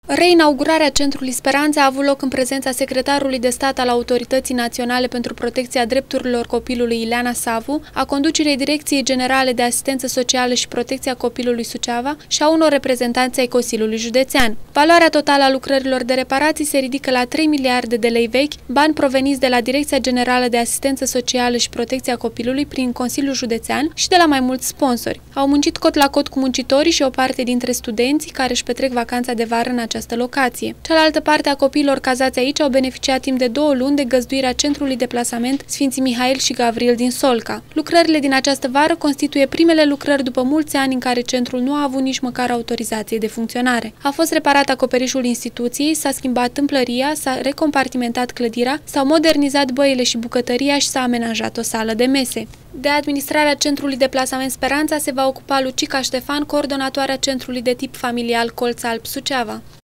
Reinaugurarea Centrului Speranța a avut loc în prezența secretarului de stat al Autorității Naționale pentru Protecția Drepturilor Copilului Ileana Savu, a conducerii Direcției Generale de Asistență Socială și Protecția Copilului Suceava și a unor reprezentanți ai Consiliului Județean. Valoarea totală a lucrărilor de reparații se ridică la 3 miliarde de lei vechi, bani proveniți de la Direcția Generală de Asistență Socială și Protecția Copilului prin Consiliul Județean și de la mai mulți sponsori. Au muncit cot la cot cu muncitorii și o parte dintre studenții care își petrec vacanța de vară în această locație. Cealaltă parte a copiilor cazați aici au beneficiat timp de 2 luni de găzduirea Centrului de Plasament Sfinții Mihail și Gavril din Solca. Lucrările din această vară constituie primele lucrări după mulți ani în care centrul nu a avut nici măcar autorizație de funcționare. A fost reparat acoperișul instituției, s-a schimbat tâmplăria, s-a recompartimentat clădirea, s-au modernizat băile și bucătăria și s-a amenajat o sală de mese. De administrarea Centrului de Plasament Speranța se va ocupa Lucica Ștefan, coordonatoarea Centrului de tip familial Colț Alb Suceava.